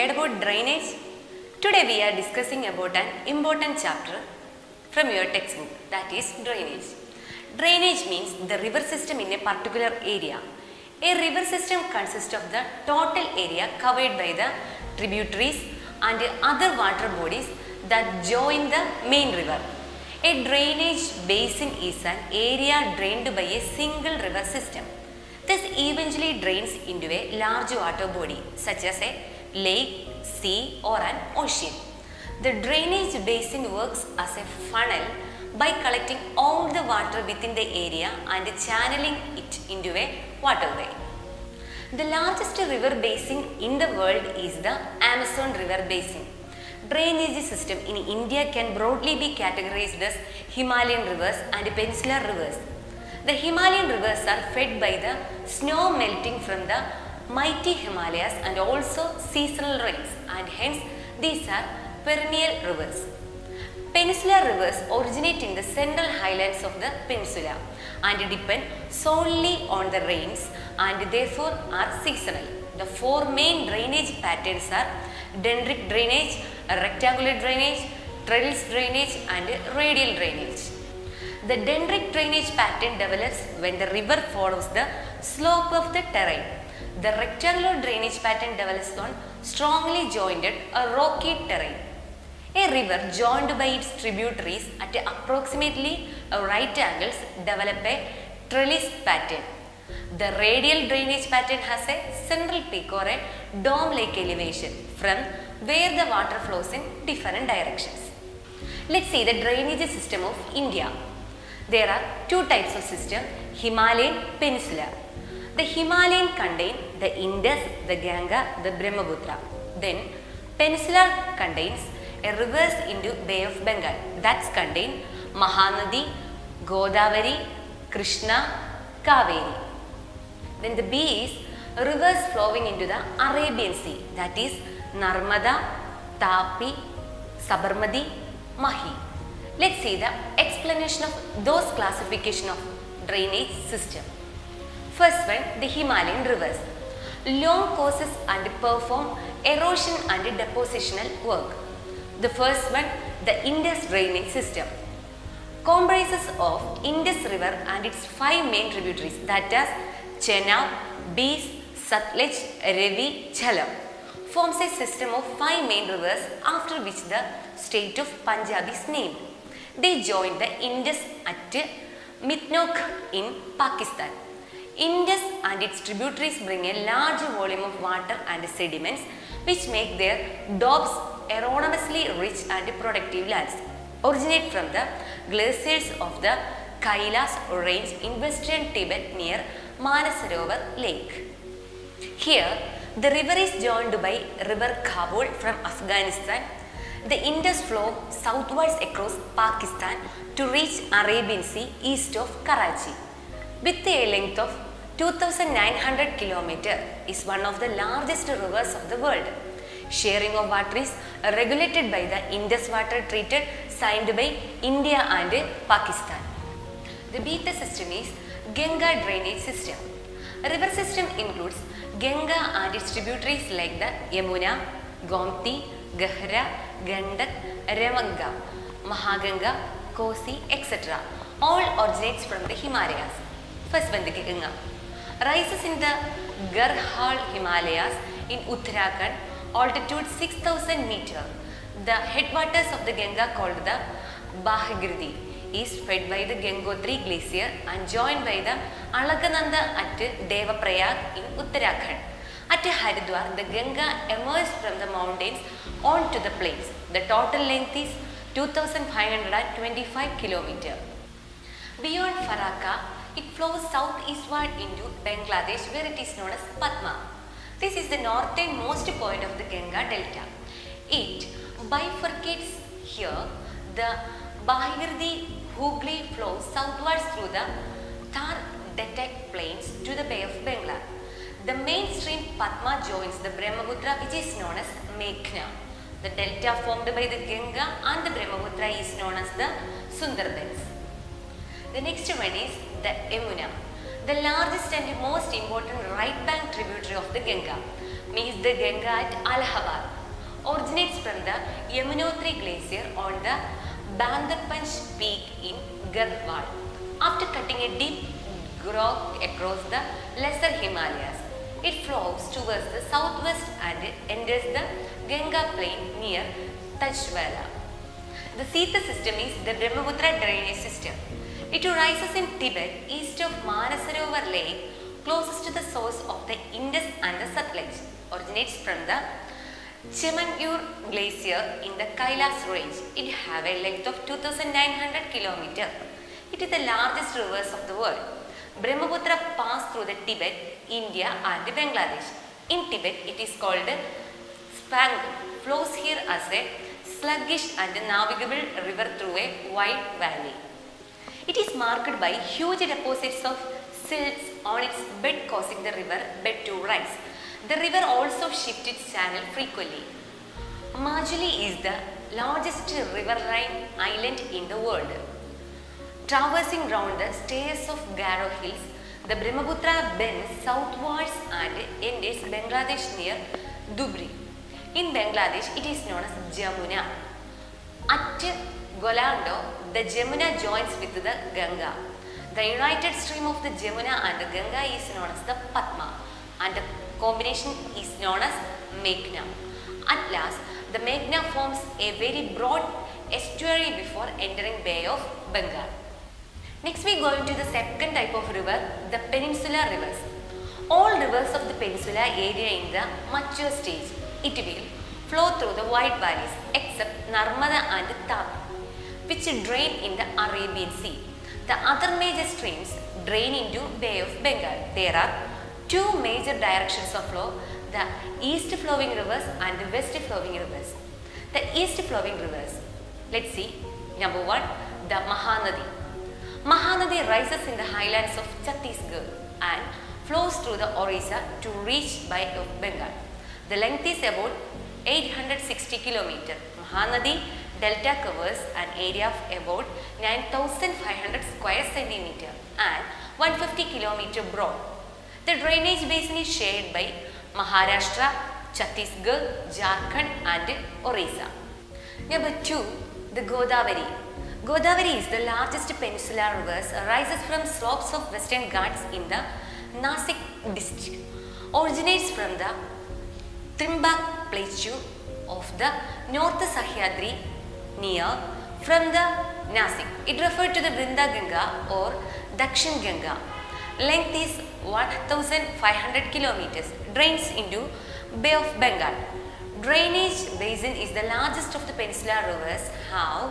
heard about drainage? Today we are discussing about an important chapter from your textbook, that is drainage. Drainage means the river system in a particular area. A river system consists of the total area covered by the tributaries and other water bodies that join the main river. A drainage basin is an area drained by a single river system. This eventually drains into a large water body such as a lake, sea or an ocean. The drainage basin works as a funnel by collecting all the water within the area and channeling it into a waterway. The largest river basin in the world is the Amazon River Basin. Drainage system in India can broadly be categorized as Himalayan rivers and peninsular rivers. The Himalayan rivers are fed by the snow melting from the mighty Himalayas and also seasonal rains, and hence these are perennial rivers. Peninsular rivers originate in the central highlands of the peninsula and depend solely on the rains and therefore are seasonal. The four main drainage patterns are dendritic drainage, rectangular drainage, trellis drainage and radial drainage. The dendritic drainage pattern develops when the river follows the slope of the terrain. The rectangular drainage pattern develops on strongly jointed rocky terrain. A river joined by its tributaries at approximately right angles develop a trellis pattern. The radial drainage pattern has a central peak or a dome-like elevation from where the water flows in different directions. Let's see the drainage system of India. There are two types of system, Himalayan, Peninsular. The Himalayan contain the Indus, the Ganga, the Brahmaputra. Then Peninsular contains a rivers into Bay of Bengal that contain Mahanadi, Godavari, Krishna, Kaveri. Then the B is rivers flowing into the Arabian Sea, that is Narmada, Tapi, Sabarmati, Mahi. Let's see the explanation of those classification of drainage system. First one, the Himalayan rivers. Long courses and perform erosion and depositional work. The first one, the Indus drainage system, comprises of Indus river and its five main tributaries, that is Chenab, Beas, Satluj, Ravi, Jhelum. Forms a system of five main rivers after which the state of Punjab is named. They join the Indus at Mitnok in Pakistan. Indus and its tributaries bring a large volume of water and sediments which make their dobes enormously rich and productive lands. Originate from the glaciers of the Kailas range in western Tibet near Manasarovar Lake. Here, the river is joined by river Kabul from Afghanistan. The Indus flows southwards across Pakistan to reach Arabian Sea east of Karachi. With a length of 2,900 km, is one of the largest rivers of the world. Sharing of water is regulated by the Indus Water Treaty signed by India and Pakistan. The beta system is Ganga drainage system. River system includes Ganga and its tributaries like the Yamuna, Gomti, Gahra, Gandak, Ramanga, Mahaganga, Kosi, etc. All originates from the Himalayas. First one, the Ganga rises in the Garhwal Himalayas in Uttarakhand, altitude 6,000 meters. The headwaters of the Ganga called the Bhagirathi is fed by the Gangotri glacier and joined by the Alakananda at Devaprayag in Uttarakhand. At Haridwar, the Ganga emerges from the mountains onto the plains. The total length is 2,525 km. Beyond Farakka, it flows southeastward into Bangladesh where it is known as Patma. This is the northernmost point of the Ganga Delta. It bifurcates here. The Bhagirathi Hooghly flows southwards through the Thar Datak plains to the Bay of Bengal. The mainstream Patma joins the Brahmaputra, which is known as Meghna. The delta formed by the Ganga and the Brahmaputra is known as the Sundarbans. The next one is the Yamuna, the largest and most important right bank tributary of the Ganga, meets the Ganga at Allahabad. originates from the Yamunotri glacier on the Bandharpanch peak in Garhwal. After cutting a deep groove across the lesser Himalayas, it flows towards the southwest and enters the Ganga plain near Tajwala. The Sita system is the Brahmaputra drainage system. It rises in Tibet east of Manasarovar lake, closest to the source of the Indus and the Satluj. Originates from the Chemanyur glacier in the Kailas range. It has a length of 2,900 km. It is the largest rivers of the world. Brahmaputra passes through the Tibet, India and Bangladesh. In Tibet, it is called Spang, flows here as a sluggish and navigable river through a wide valley. It is marked by huge deposits of silts on its bed, causing the river bed to rise. The river also shifts its channel frequently. Majuli is the largest riverine island in the world. Traversing round the stairs of Garo Hills, the Brahmaputra bends southwards and enters Bangladesh near Dhubri. In Bangladesh, it is known as Jamuna. At Golando, the Jamuna joins with the Ganga. The united stream of the Jamuna and the Ganga is known as the Padma, and the combination is known as Meghna. At last, the Meghna forms a very broad estuary before entering Bay of Bengal. Next we go into the second type of river, the peninsular rivers. All rivers of the peninsular area in the mature stage, it will flow through the wide valleys except Narmada and Tapi, which drain in the Arabian Sea. The other major streams drain into Bay of Bengal. There are two major directions of flow, the east flowing rivers and the west flowing rivers. The east flowing rivers, let's see, number one, the Mahanadi. Mahanadi rises in the highlands of Chhattisgarh and flows through the Orissa to reach Bay of Bengal. The length is about 860 km. Mahanadi delta covers an area of about 9,500 square centimeter and 150 km broad. The drainage basin is shared by Maharashtra, Chhattisgarh, Jharkhand and Orissa. Number 2, the Godavari. Godavari is the largest peninsular river, rises from slopes of western Ghats in the Nasik district. Originates from the Trimbak plateau of the North Sahyadri near from the Nasik. It referred to the Vrinda Ganga or Dakshin Ganga. Length is 1,500 km. Drains into Bay of Bengal. Drainage basin is the largest of the peninsular rivers, have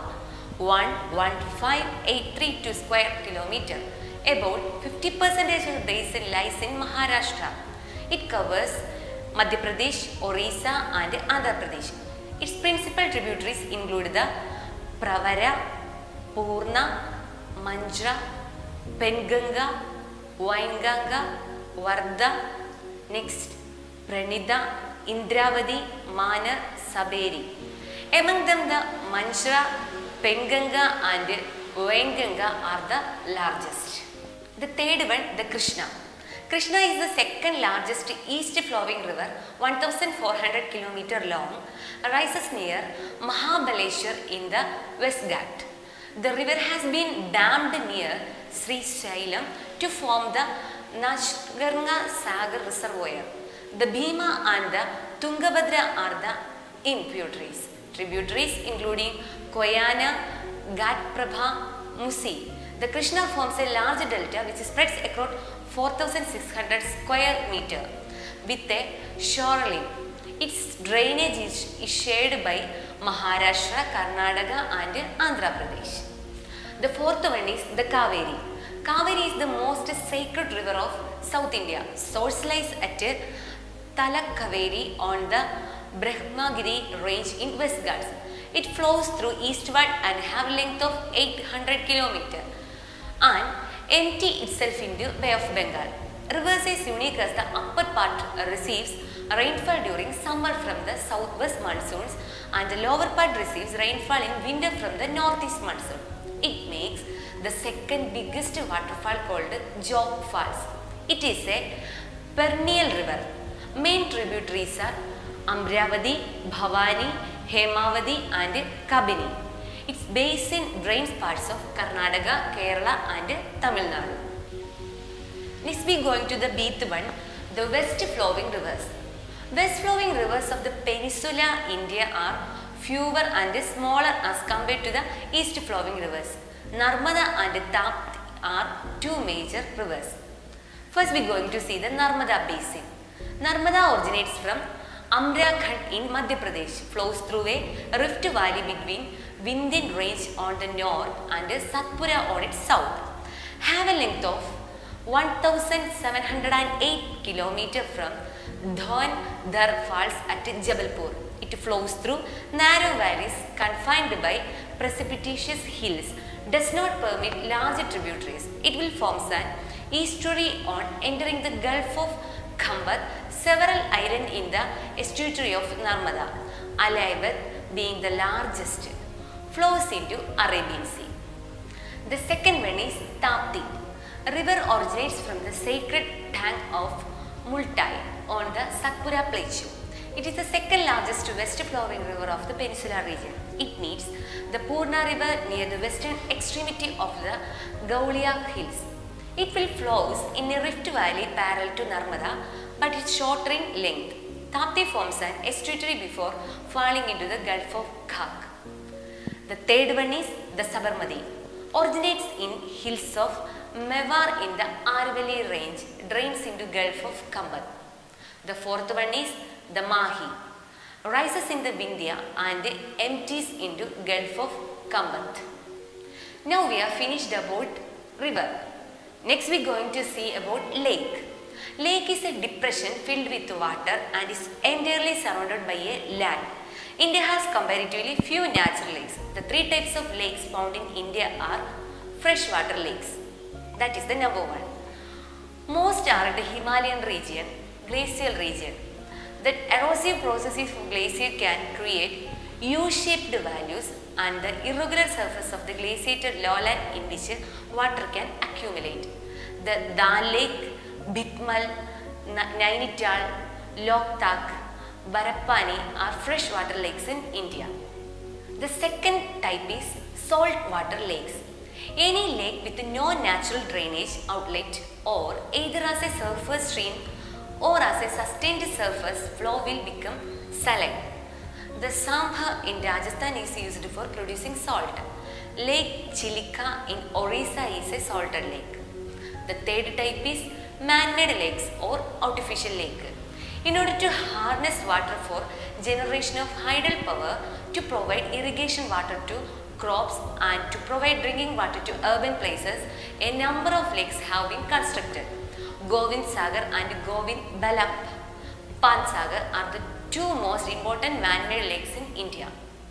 1,15,832 square kilometer. About 50% of the basin lies in Maharashtra. It covers Madhya Pradesh, Orissa and Andhra Pradesh. Its principal tributaries include the Pravara, Purna, Manjra, Penganga, Wainganga, Vardha, next Pranida, Indravadi, Mana, Saberi. Among them the Manjra, Penganga and Wainganga are the largest. The third one, the Krishna. Krishna is the second largest east flowing river, 1,400 km long, rises near Mahabaleshwar in the West Ghat. The river has been dammed near Sri Shailam to form the Nashgarna Sagar reservoir. The Bhima and the Tungabhadra are the tributaries. Tributaries including Koyana, Ghatprabha, Musi. The Krishna forms a large delta which spreads across 4,600 square meter with a shoreline. Its drainage is shared by Maharashtra, Karnataka and Andhra Pradesh. The fourth one is the Kaveri. Kaveri is the most sacred river of South India. Source lies at Talakaveri on the Brahmagiri range in West Ghats. It flows through eastward and have a length of 800 km and empty itself into Bay of Bengal. River is unique as the upper part receives rainfall during summer from the southwest monsoons and the lower part receives rainfall in winter from the northeast monsoon. It makes the second biggest waterfall called Jog Falls. It is a perennial river. Main tributaries are Amravati, Bhavani, Hemavati and Kabini. Its basin drains parts of Karnataka, Kerala and Tamil Nadu. Next we going to the Beath one, the west flowing rivers. West flowing rivers of the peninsula India are fewer and smaller as compared to the east flowing rivers. Narmada and Tapti are two major rivers. First we going to see the Narmada basin. Narmada originates from Amrakhand in Madhya Pradesh, flows through a rift valley between Vindhyan range on the north and Satpura on its south. Have a length of 1708 km from Dhar Falls at Jabalpur. It flows through narrow valleys confined by precipitous hills, does not permit large tributaries. It will form an estuary on entering the Gulf of Khambat, several islands in the estuary of Narmada, Alaivat being the largest, flows into Arabian Sea. The second one is Tapti. A river originates from the sacred tank of Multai on the Satpura Plateau. It is the second largest west flowing river of the peninsular region. It meets the Purna river near the western extremity of the Gaulia hills. It will flows in a rift valley parallel to Narmada, but it's shorter in length. Tapti forms an estuary before falling into the Gulf of Khak. The third one is the Sabarmati. Originates in hills of Mewar in the Aravalli range, drains into Gulf of Khambat. The fourth one is the Mahi. Rises in the Vindhya and empties into Gulf of Khambat. Now we have finished about river. Next we are going to see about lake. Lake is a depression filled with water and is entirely surrounded by a land. India has comparatively few natural lakes. The three types of lakes found in India are freshwater lakes. That is the number one. Most are in the Himalayan region, glacial region. The erosive processes of glacier can create U-shaped values and the irregular surface of the glaciated lowland in which water can accumulate. The Dal Lake, Bhitmal, Nainital, Loktak, Barappani are freshwater lakes in India. The second type is saltwater lakes. Any lake with no natural drainage outlet or either as a surface stream or as a sustained surface flow will become saline. The Sambha in Rajasthan is used for producing salt. Lake Chilika in Orissa is a salted lake. The third type is man-made lakes or artificial lake. In order to harness water for generation of hydel power to provide irrigation water to crops and to provide drinking water to urban places, a number of lakes have been constructed. Govind Sagar and Govind Balap Pansagar are the two most important man-made lakes in India.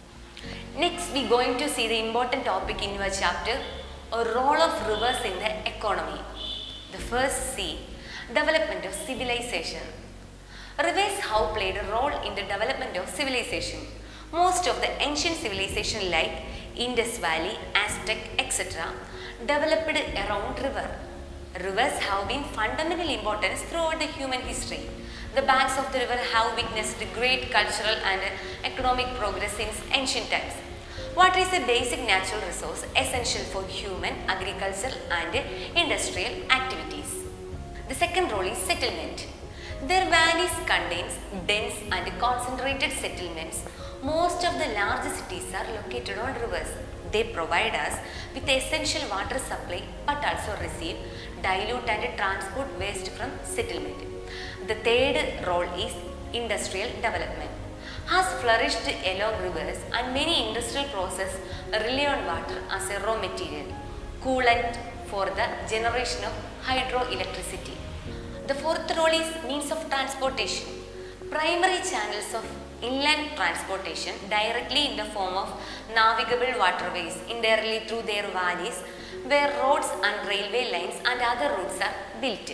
Next we are going to see the important topic in your chapter, a role of rivers in the economy. The first C, development of civilization. Rivers have played a role in the development of civilization. Most of the ancient civilization like Indus Valley, Aztec, etc. developed around river. Rivers have been fundamental importance throughout the human history. The banks of the river have witnessed great cultural and economic progress since ancient times. Water is a basic natural resource essential for human, agricultural and industrial activities. The second role is settlement. Their valleys contains dense and concentrated settlements. Most of the large cities are located on rivers. They provide us with essential water supply but also receive, dilute and transport waste from settlement. The third role is industrial development. Has flourished along rivers and many industrial processes rely on water as a raw material, coolant for the generation of hydroelectricity. The fourth role is means of transportation. Primary channels of inland transportation directly in the form of navigable waterways indirectly through their valleys where roads and railway lines and other routes are built.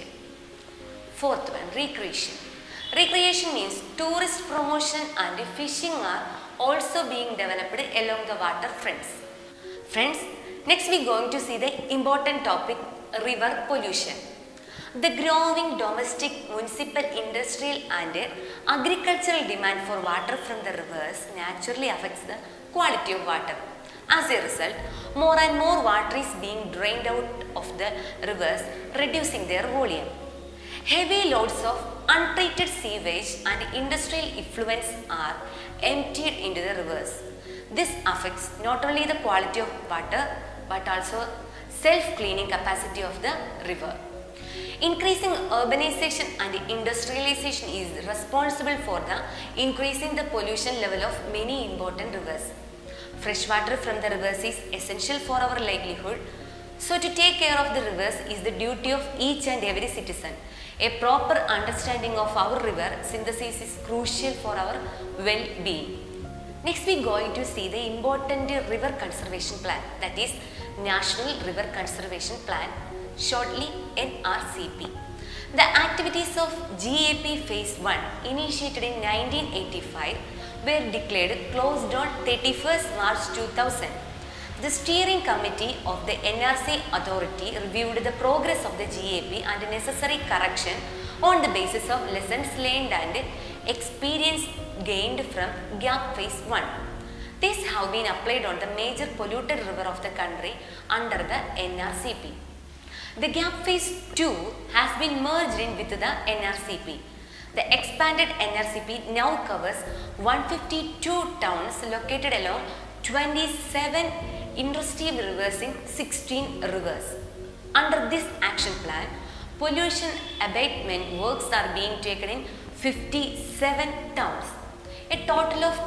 Fourth one, recreation. Recreation means tourist promotion and fishing are also being developed along the waterfronts. Friends, next we are going to see the important topic, river pollution. The growing domestic, municipal, industrial and agricultural demand for water from the rivers naturally affects the quality of water. As a result, more and more water is being drained out of the rivers, reducing their volume. Heavy loads of untreated sewage and industrial effluents are emptied into the rivers. This affects not only the quality of water but also self-cleaning capacity of the river. Increasing urbanization and industrialization is responsible for the increasing the pollution level of many important rivers. Fresh water from the rivers is essential for our livelihood. So to take care of the rivers is the duty of each and every citizen. A proper understanding of our river synthesis is crucial for our well-being. Next we are going to see the important river conservation plan, that is National River Conservation Plan, shortly NRCP. The activities of GAP Phase 1 initiated in 1985 were declared closed on 31st March 2000. The steering committee of the NRC authority reviewed the progress of the GAP and necessary correction on the basis of lessons learned and experience gained from GAP Phase 1. These have been applied on the major polluted river of the country under the NRCP. The GAP Phase 2 has been merged in with the NRCP. The expanded NRCP now covers 152 towns located along 27 intrusive rivers in 16 rivers. Under this action plan, pollution abatement works are being taken in 57 towns. A total of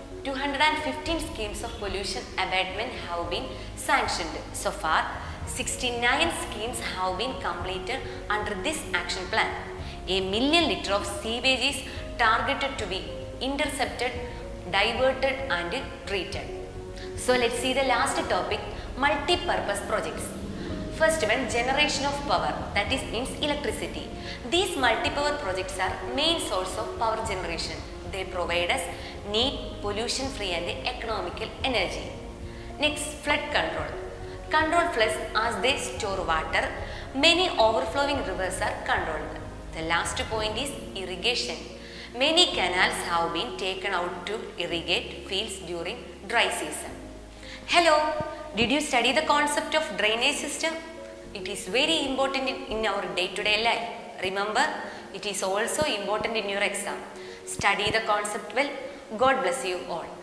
215 schemes of pollution abatement have been sanctioned. So far, 69 schemes have been completed under this action plan. A million litre of sewage is targeted to be intercepted, diverted and treated. So let's see the last topic, multi-purpose projects. First one, generation of power, that is means electricity. These multi-power projects are main source of power generation. They provide us neat, pollution-free and economical energy. Next, flood control. Control floods as they store water. Many overflowing rivers are controlled. The last point is irrigation. Many canals have been taken out to irrigate fields during dry season. Hello, did you study the concept of drainage system? It is very important in our day-to-day life. Remember, it is also important in your exam. Study the concept well. God bless you all.